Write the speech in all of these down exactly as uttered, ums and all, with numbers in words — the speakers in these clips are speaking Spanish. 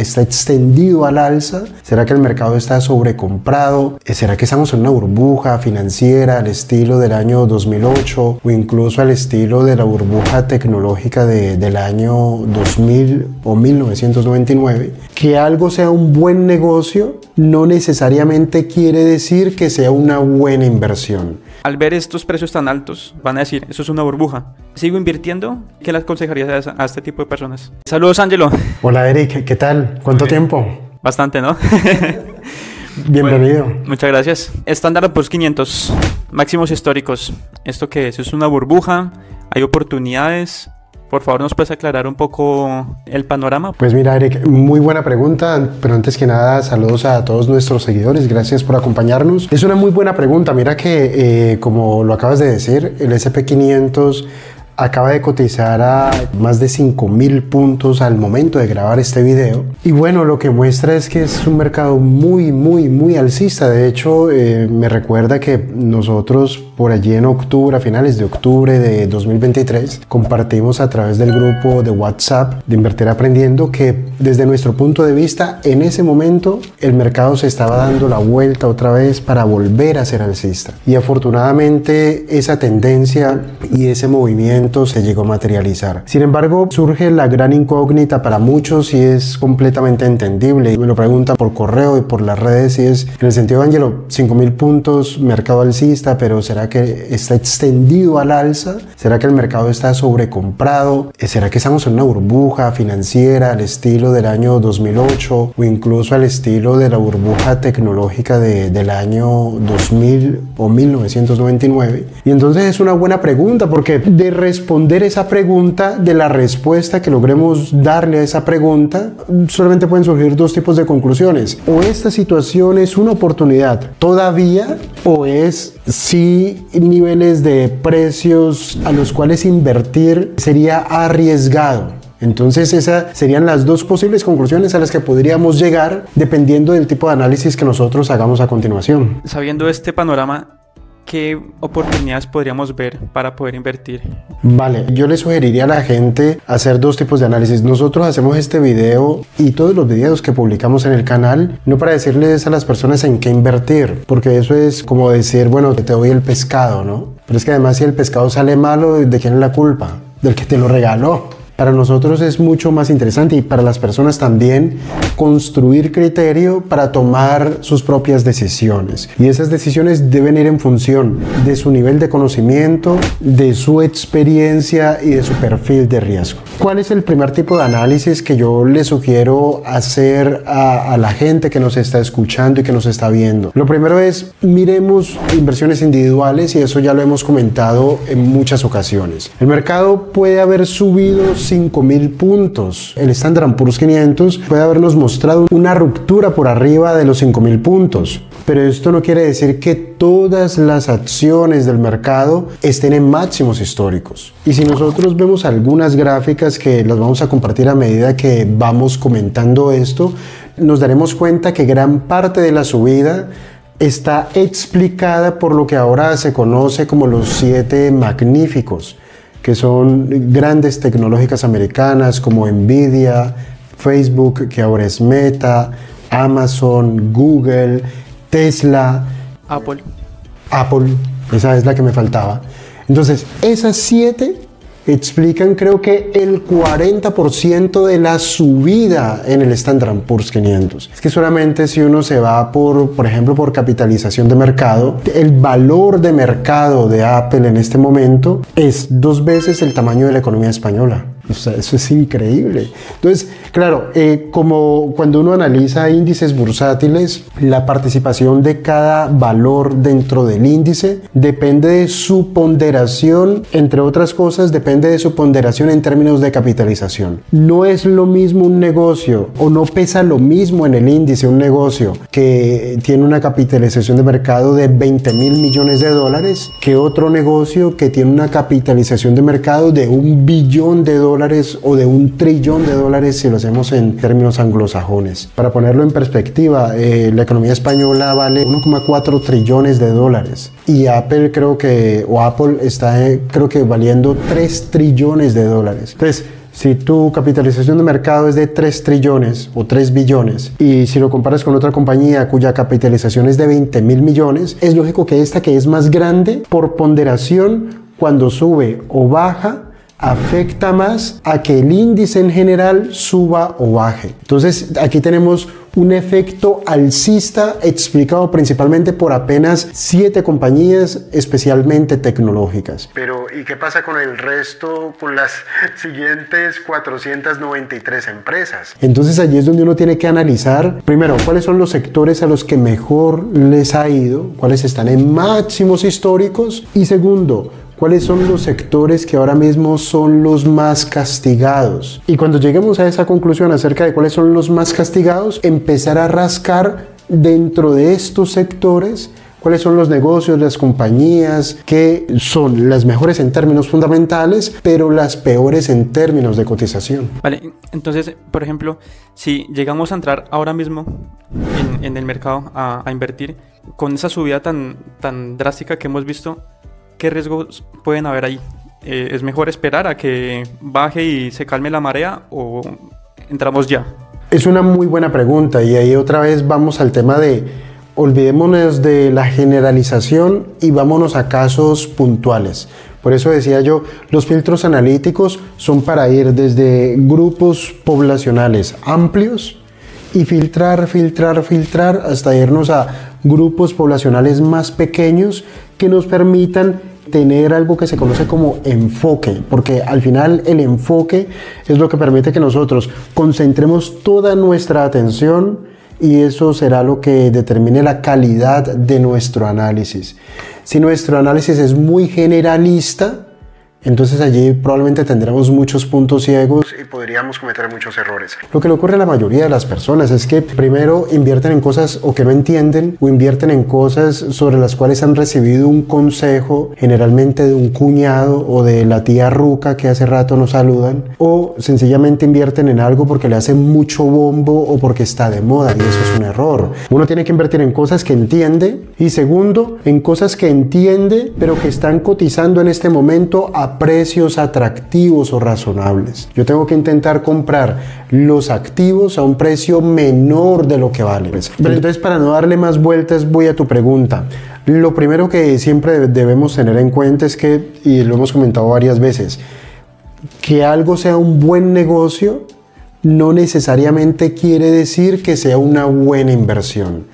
está extendido al alza? ¿Será que el mercado está sobrecomprado? ¿Será que estamos en una burbuja financiera al estilo del año dos mil ocho o incluso al estilo de la burbuja tecnológica de, del año dos mil o mil novecientos noventa y nueve? Que algo sea un buen negocio no necesariamente quiere decir que sea una buena inversión. Al ver estos precios tan altos, van a decir, eso es una burbuja. ¿Sigo invirtiendo? ¿Qué le aconsejarías a, a este tipo de personas? Saludos, Ángelo. Hola, Eric. ¿Qué tal? ¿Cuánto tiempo? Bastante, ¿no? Bienvenido. Bueno, muchas gracias. Standard and Poor's quinientos, máximos históricos. ¿Esto qué es? ¿Es una burbuja? ¿Hay oportunidades? Por favor, ¿nos puedes aclarar un poco el panorama? Pues mira, Eric, muy buena pregunta, pero antes que nada, saludos a todos nuestros seguidores, gracias por acompañarnos. Es una muy buena pregunta, mira que, eh, como lo acabas de decir, el ese and pe quinientos acaba de cotizar a más de cinco mil puntos al momento de grabar este video. Y bueno, lo que muestra es que es un mercado muy, muy, muy alcista. De hecho, eh, me recuerda que nosotros por allí en octubre, a finales de octubre de dos mil veintitrés, compartimos a través del grupo de WhatsApp de Invertir Aprendiendo que desde nuestro punto de vista, en ese momento, el mercado se estaba dando la vuelta otra vez para volver a ser alcista. Y afortunadamente, esa tendencia y ese movimiento se llegó a materializar. Sin embargo, surge la gran incógnita para muchos y es completamente entendible. Me lo preguntan por correo y por las redes y es en el sentido, Ángelo, cinco mil puntos, mercado alcista, pero ¿será que está extendido al alza? ¿Será que el mercado está sobrecomprado? ¿Será que estamos en una burbuja financiera al estilo del año dos mil ocho o incluso al estilo de la burbuja tecnológica de, del año dos mil o mil novecientos noventa y nueve? Y entonces es una buena pregunta porque de responder esa pregunta, de la respuesta que logremos darle a esa pregunta, solamente pueden surgir dos tipos de conclusiones. O esta situación es una oportunidad todavía, o es si niveles de precios a los cuales invertir sería arriesgado. Entonces esas serían las dos posibles conclusiones a las que podríamos llegar dependiendo del tipo de análisis que nosotros hagamos a continuación. Sabiendo este panorama, ¿qué oportunidades podríamos ver para poder invertir? Vale, yo le sugeriría a la gente hacer dos tipos de análisis. Nosotros hacemos este video y todos los videos que publicamos en el canal, no para decirles a las personas en qué invertir, porque eso es como decir, bueno, te doy el pescado, ¿no? Pero es que además si el pescado sale malo, ¿de quién es la culpa? Del que te lo regaló. Para nosotros es mucho más interesante y para las personas también construir criterio para tomar sus propias decisiones. Y esas decisiones deben ir en función de su nivel de conocimiento, de su experiencia y de su perfil de riesgo. ¿Cuál es el primer tipo de análisis que yo le sugiero hacer a, a la gente que nos está escuchando y que nos está viendo? Lo primero es, miremos inversiones individuales y eso ya lo hemos comentado en muchas ocasiones. El mercado puede haber subido cinco mil puntos. El Standard and Poor's quinientos puede habernos mostrado una ruptura por arriba de los cinco mil puntos. Pero esto no quiere decir que todas las acciones del mercado estén en máximos históricos. Y si nosotros vemos algunas gráficas que las vamos a compartir a medida que vamos comentando esto, nos daremos cuenta que gran parte de la subida está explicada por lo que ahora se conoce como los siete magníficos, que son grandes tecnológicas americanas como Nvidia, Facebook, que ahora es Meta, Amazon, Google, Tesla, Apple. Apple, esa es la que me faltaba. Entonces, esas siete explican creo que el cuarenta por ciento de la subida en el Standard and Poor's quinientos. Es que solamente si uno se va por, por ejemplo, por capitalización de mercado, el valor de mercado de Apple en este momento es dos veces el tamaño de la economía española. O sea, eso es increíble. Entonces, claro, eh, como cuando uno analiza índices bursátiles, la participación de cada valor dentro del índice depende de su ponderación, entre otras cosas, depende de su ponderación en términos de capitalización. No es lo mismo un negocio, o no pesa lo mismo en el índice un negocio que tiene una capitalización de mercado de veinte mil millones de dólares que otro negocio que tiene una capitalización de mercado de un billón de dólares o de un trillón de dólares si lo hacemos en términos anglosajones. Para ponerlo en perspectiva, eh, la economía española vale uno coma cuatro trillones de dólares y Apple creo que, o Apple está eh, creo que valiendo tres trillones de dólares. Entonces, Si tu capitalización de mercado es de tres trillones o tres billones y si lo comparas con otra compañía cuya capitalización es de veinte mil millones, es lógico que esta, que es más grande, por ponderación, cuando sube o baja, afecta más a que el índice en general suba o baje. Entonces aquí tenemos un efecto alcista explicado principalmente por apenas siete compañías, especialmente tecnológicas. Pero ¿y qué pasa con el resto, con las siguientes cuatrocientas noventa y tres empresas? Entonces allí es donde uno tiene que analizar, primero, cuáles son los sectores a los que mejor les ha ido, cuáles están en máximos históricos, y segundo, ¿cuáles son los sectores que ahora mismo son los más castigados? Y cuando lleguemos a esa conclusión acerca de cuáles son los más castigados, empezar a rascar dentro de estos sectores cuáles son los negocios, las compañías que son las mejores en términos fundamentales, pero las peores en términos de cotización. Vale, entonces, por ejemplo, si llegamos a entrar ahora mismo en, en el mercado a, a invertir, con esa subida tan, tan drástica que hemos visto, ¿qué riesgos pueden haber ahí? Eh, ¿Es mejor esperar a que baje y se calme la marea o entramos ya? Es una muy buena pregunta y ahí otra vez vamos al tema de olvidémonos de la generalización y vámonos a casos puntuales. Por eso decía yo, los filtros analíticos son para ir desde grupos poblacionales amplios y filtrar, filtrar, filtrar hasta irnos a grupos poblacionales más pequeños que nos permitan tener algo que se conoce como enfoque, porque al final el enfoque es lo que permite que nosotros concentremos toda nuestra atención y eso será lo que determine la calidad de nuestro análisis. Si nuestro análisis es muy generalista, entonces allí probablemente tendremos muchos puntos ciegos y podríamos cometer muchos errores. Lo que le ocurre a la mayoría de las personas es que primero invierten en cosas o que no entienden, o invierten en cosas sobre las cuales han recibido un consejo, generalmente de un cuñado o de la tía ruca que hace rato nos saludan, o sencillamente invierten en algo porque le hacen mucho bombo o porque está de moda, y eso es un error. Uno tiene que invertir en cosas que entiende, y segundo, en cosas que entiende pero que están cotizando en este momento a precios atractivos o razonables. Yo tengo que intentar comprar los activos a un precio menor de lo que vale. Pero entonces, para no darle más vueltas, voy a tu pregunta. Lo primero que siempre debemos tener en cuenta es que, y lo hemos comentado varias veces, que algo sea un buen negocio no necesariamente quiere decir que sea una buena inversión.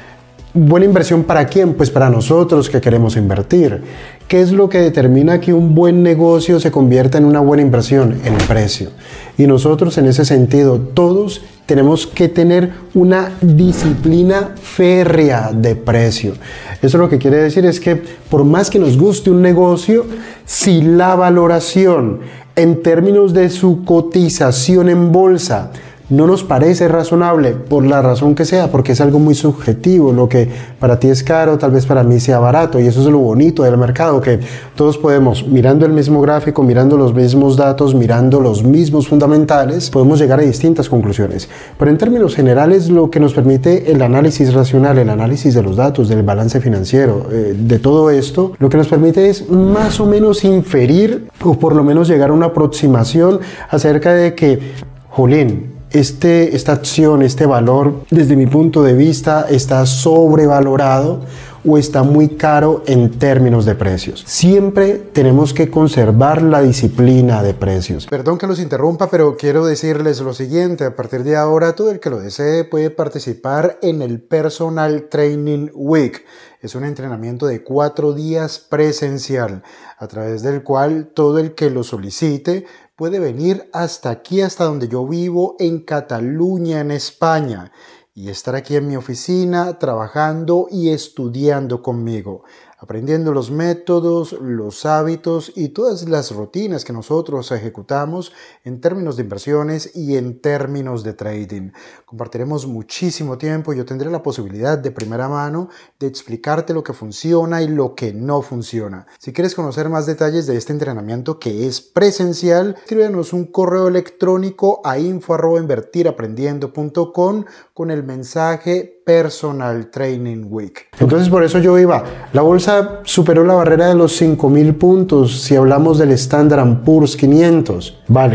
¿Buena inversión para quién? Pues para nosotros que queremos invertir. ¿Qué es lo que determina que un buen negocio se convierta en una buena inversión? El precio. Y nosotros en ese sentido, todos tenemos que tener una disciplina férrea de precio. Eso lo que quiere decir es que por más que nos guste un negocio, si la valoración en términos de su cotización en bolsa no nos parece razonable, por la razón que sea, porque es algo muy subjetivo, lo que para ti es caro, tal vez para mí sea barato, y eso es lo bonito del mercado, que todos podemos, mirando el mismo gráfico, mirando los mismos datos, mirando los mismos fundamentales, podemos llegar a distintas conclusiones. Pero en términos generales, lo que nos permite el análisis racional, el análisis de los datos, del balance financiero, eh, de todo esto, lo que nos permite es más o menos inferir, o por lo menos llegar a una aproximación acerca de que, jolín, Este, esta acción, este valor, desde mi punto de vista, está sobrevalorado o está muy caro en términos de precios. Siempre tenemos que conservar la disciplina de precios. Perdón que los interrumpa, pero quiero decirles lo siguiente. A partir de ahora, todo el que lo desee puede participar en el Personal Training Week. Es un entrenamiento de cuatro días presencial, a través del cual todo el que lo solicite puede venir hasta aquí, hasta donde yo vivo, en Cataluña, en España, y estar aquí en mi oficina trabajando y estudiando conmigo, aprendiendo los métodos, los hábitos y todas las rutinas que nosotros ejecutamos en términos de inversiones y en términos de trading. Compartiremos muchísimo tiempo y yo tendré la posibilidad de primera mano de explicarte lo que funciona y lo que no funciona. Si quieres conocer más detalles de este entrenamiento que es presencial, escríbenos un correo electrónico a info arroba invertir aprendiendo punto com con el mensaje Personal Training Week. Entonces, por eso yo iba, la bolsa superó la barrera de los cinco mil puntos si hablamos del Standard and Poor's quinientos. Vale,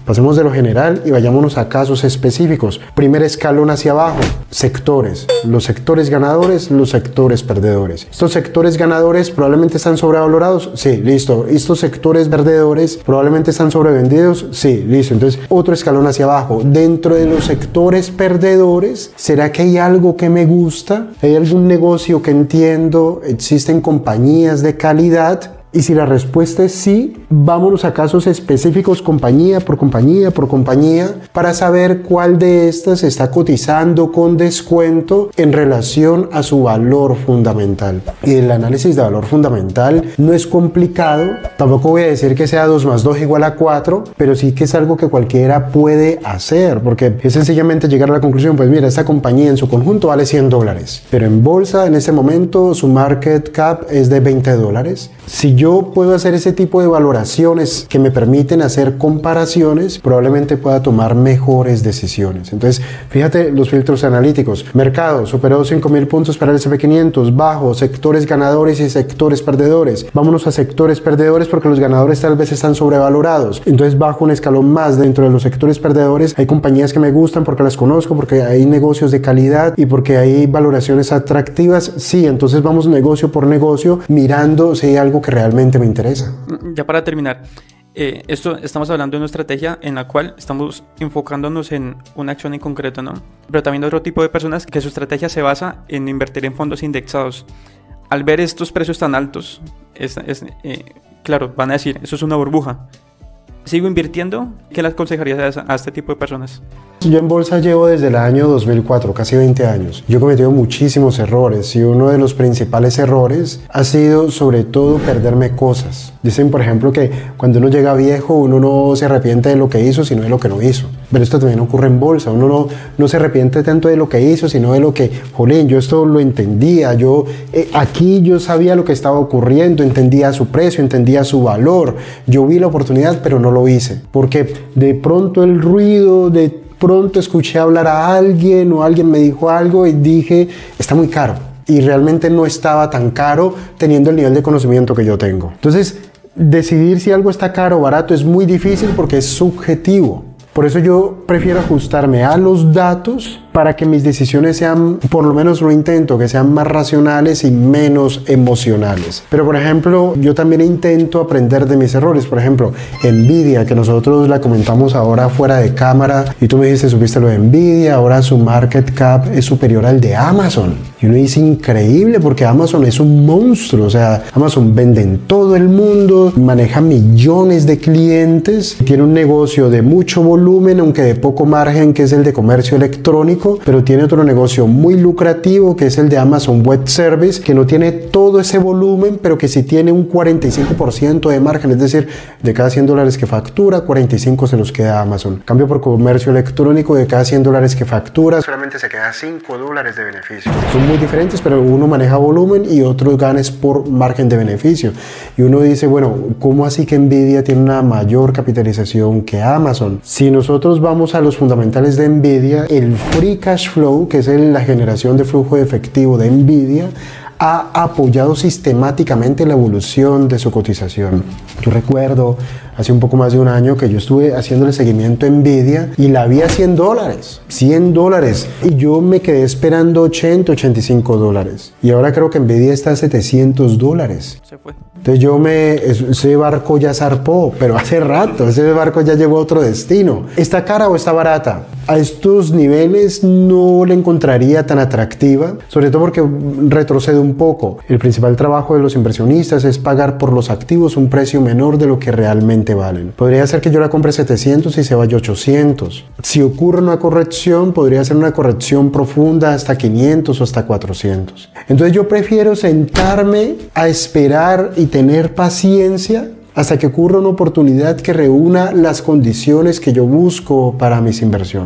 Pasemos de lo general y vayámonos a casos específicos. Primer escalón hacia abajo, sectores. Los sectores ganadores, los sectores perdedores. Estos sectores ganadores probablemente están sobrevalorados. Sí, listo. Estos sectores perdedores probablemente están sobrevendidos. Sí, listo. Entonces, otro escalón hacia abajo. Dentro de los sectores perdedores, ¿será que hay algo que me gusta? ¿Hay algún negocio que entiendo? ¿Existen compañías de calidad? Y si la respuesta es sí, vámonos a casos específicos compañía por compañía por compañía para saber cuál de estas está cotizando con descuento en relación a su valor fundamental. Y el análisis de valor fundamental no es complicado, tampoco voy a decir que sea dos más dos igual a cuatro, pero sí que es algo que cualquiera puede hacer, porque es sencillamente llegar a la conclusión, pues mira, esta compañía en su conjunto vale cien dólares, pero en bolsa en este momento su market cap es de veinte dólares. Si yo puedo hacer ese tipo de valoraciones que me permiten hacer comparaciones, probablemente pueda tomar mejores decisiones. Entonces, fíjate los filtros analíticos. Mercado, superó cinco mil puntos para el ese and pe quinientos, bajo, sectores ganadores y sectores perdedores. Vámonos a sectores perdedores porque los ganadores tal vez están sobrevalorados. Entonces, bajo un escalón más dentro de los sectores perdedores, hay compañías que me gustan porque las conozco, porque hay negocios de calidad y porque hay valoraciones atractivas. Sí, entonces vamos negocio por negocio mirando si hay algo que realmente me interesa. Ya para terminar, eh, esto estamos hablando de una estrategia en la cual estamos enfocándonos en una acción en concreto, ¿no? Pero también hay otro tipo de personas que su estrategia se basa en invertir en fondos indexados. Al ver estos precios tan altos, es, es, eh, claro, van a decir, eso es una burbuja. ¿Sigo invirtiendo? ¿Qué le aconsejarías a, a este tipo de personas? Yo en bolsa llevo desde el año dos mil cuatro, casi veinte años. Yo he cometido muchísimos errores y uno de los principales errores ha sido sobre todo perderme cosas. Dicen, por ejemplo, que cuando uno llega viejo uno no se arrepiente de lo que hizo, sino de lo que no hizo. Pero esto también ocurre en bolsa. Uno no, no se arrepiente tanto de lo que hizo, sino de lo que, jolín, yo esto lo entendía. Yo eh, aquí yo sabía lo que estaba ocurriendo, entendía su precio, entendía su valor. Yo vi la oportunidad, pero no lo hice. Porque de pronto el ruido de pronto escuché hablar a alguien o alguien me dijo algo y dije, está muy caro. Y realmente no estaba tan caro teniendo el nivel de conocimiento que yo tengo. Entonces, decidir si algo está caro o barato es muy difícil porque es subjetivo. Por eso yo prefiero ajustarme a los datos para que mis decisiones sean, por lo menos lo intento, que sean más racionales y menos emocionales. Pero por ejemplo, yo también intento aprender de mis errores. Por ejemplo, Nvidia, que nosotros la comentamos ahora fuera de cámara, y tú me dijiste, supiste lo de Nvidia, ahora su market cap es superior al de Amazon. Y uno dice, increíble, porque Amazon es un monstruo. O sea, Amazon vende en todo el mundo, maneja millones de clientes, tiene un negocio de mucho volumen, aunque de poco margen, que es el de comercio electrónico, pero tiene otro negocio muy lucrativo que es el de Amazon Web Service, que no tiene todo ese volumen, pero que sí tiene un cuarenta y cinco por ciento de margen, es decir, de cada cien dólares que factura, cuarenta y cinco se los queda a Amazon. Cambio por comercio electrónico, de cada cien dólares que factura, solamente se queda cinco dólares de beneficio. Son muy diferentes, pero uno maneja volumen y otro ganes por margen de beneficio. Y uno dice, bueno, ¿cómo así que Nvidia tiene una mayor capitalización que Amazon? Si nosotros vamos a los fundamentales de Nvidia, el free cash flow, que es la generación de flujo de efectivo de Nvidia, ha apoyado sistemáticamente la evolución de su cotización. Yo recuerdo hace un poco más de un año que yo estuve haciendo el seguimiento a Nvidia y la vi a cien dólares, cien dólares, y yo me quedé esperando ochenta, ochenta y cinco dólares. Y ahora creo que Nvidia está a setecientos dólares. Se fue. Entonces yo me, ese barco ya zarpó, pero hace rato, ese barco ya llegó a otro destino. ¿Está cara o está barata? A estos niveles no la encontraría tan atractiva, sobre todo porque retrocede un poco. El principal trabajo de los inversionistas es pagar por los activos un precio menor de lo que realmente valen. Podría ser que yo la compre setecientos y se vaya ochocientos. Si ocurre una corrección, podría ser una corrección profunda hasta quinientos o hasta cuatrocientos. Entonces yo prefiero sentarme a esperar y tener paciencia hasta que ocurra una oportunidad que reúna las condiciones que yo busco para mis inversiones.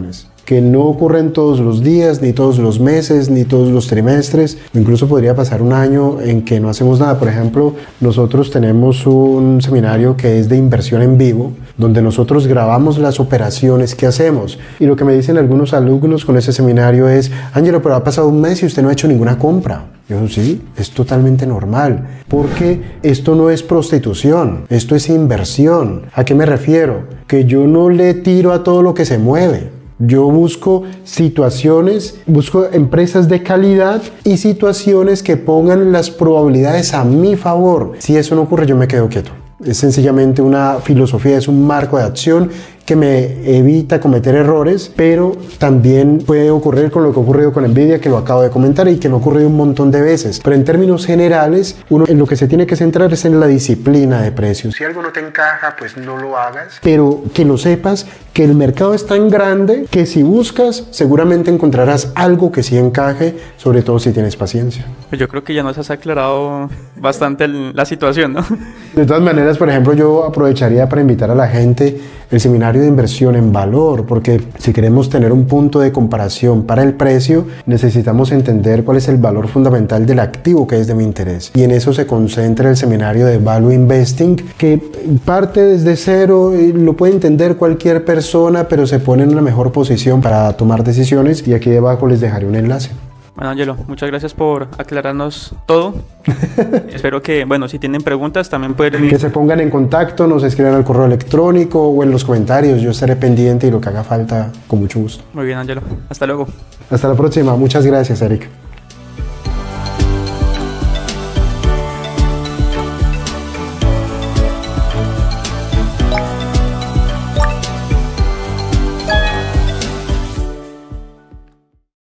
que no ocurren todos los días, ni todos los meses, ni todos los trimestres. Incluso podría pasar un año en que no hacemos nada. Por ejemplo, nosotros tenemos un seminario que es de inversión en vivo, donde nosotros grabamos las operaciones que hacemos. Y lo que me dicen algunos alumnos con ese seminario es: Ángelo, pero ha pasado un mes y usted no ha hecho ninguna compra. Yo digo, sí, es totalmente normal, porque esto no es prostitución, esto es inversión. ¿A qué me refiero? Que yo no le tiro a todo lo que se mueve. Yo busco situaciones, busco empresas de calidad y situaciones que pongan las probabilidades a mi favor. Si eso no ocurre, yo me quedo quieto. Es sencillamente una filosofía, es un marco de acción que me evita cometer errores, pero también puede ocurrir con lo que ha ocurrido con Nvidia, que lo acabo de comentar y que lo ha ocurrido un montón de veces. Pero en términos generales, uno en lo que se tiene que centrar es en la disciplina de precios. Si algo no te encaja, pues no lo hagas, pero que lo sepas, que el mercado es tan grande que si buscas, seguramente encontrarás algo que sí encaje, sobre todo si tienes paciencia. Pues yo creo que ya nos has aclarado bastante el, la situación, ¿no? De todas maneras, por ejemplo, yo aprovecharía para invitar a la gente el seminario de inversión en valor, porque si queremos tener un punto de comparación para el precio, necesitamos entender cuál es el valor fundamental del activo que es de mi interés. Y en eso se concentra el seminario de Value Investing, que parte desde cero, y lo puede entender cualquier persona, pero se pone en una mejor posición para tomar decisiones. Y aquí debajo les dejaré un enlace. Bueno, Ángelo, muchas gracias por aclararnos todo. Espero que, bueno, si tienen preguntas también pueden... Que se pongan en contacto, nos escriban al correo electrónico o en los comentarios. Yo estaré pendiente y lo que haga falta, con mucho gusto. Muy bien, Ángelo. Hasta luego. Hasta la próxima. Muchas gracias, Eric.